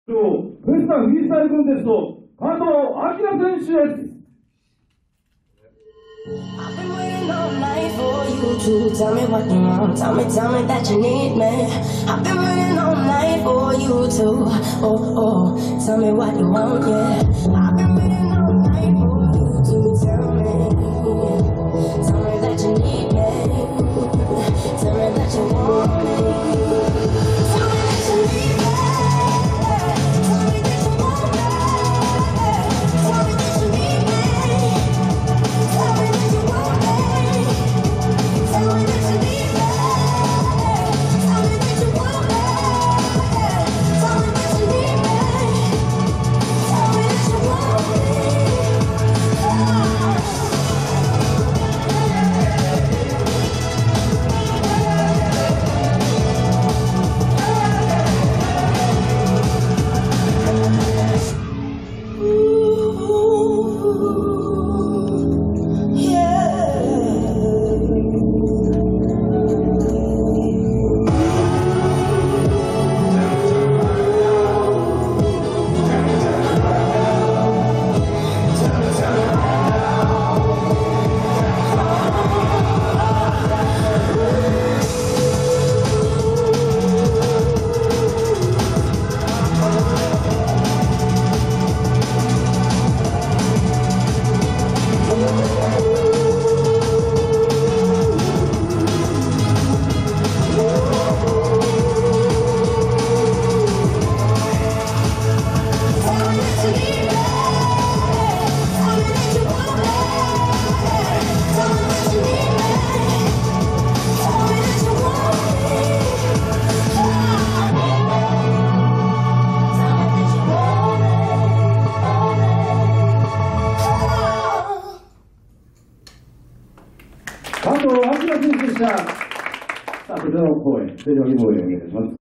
フェスタフリースタイルコンテスト、加藤明選手です。 I've been waiting all night for you to tell me what you want. Tell me that you need me. I've been waiting all night for you to, tell me what you want, yeah. I've been waiting all night for you to tell me that you need me. Tell me that you want me. Tell me that you need me. Tell me that you want me. Tell me that you need me. Tell me that you want me. Tell me that you need me. Tell me that you want me. Tell me that you need me. Tell me that you want me. 加藤明選手でした。さあ、こちらの公演、正常に公演をお願いします。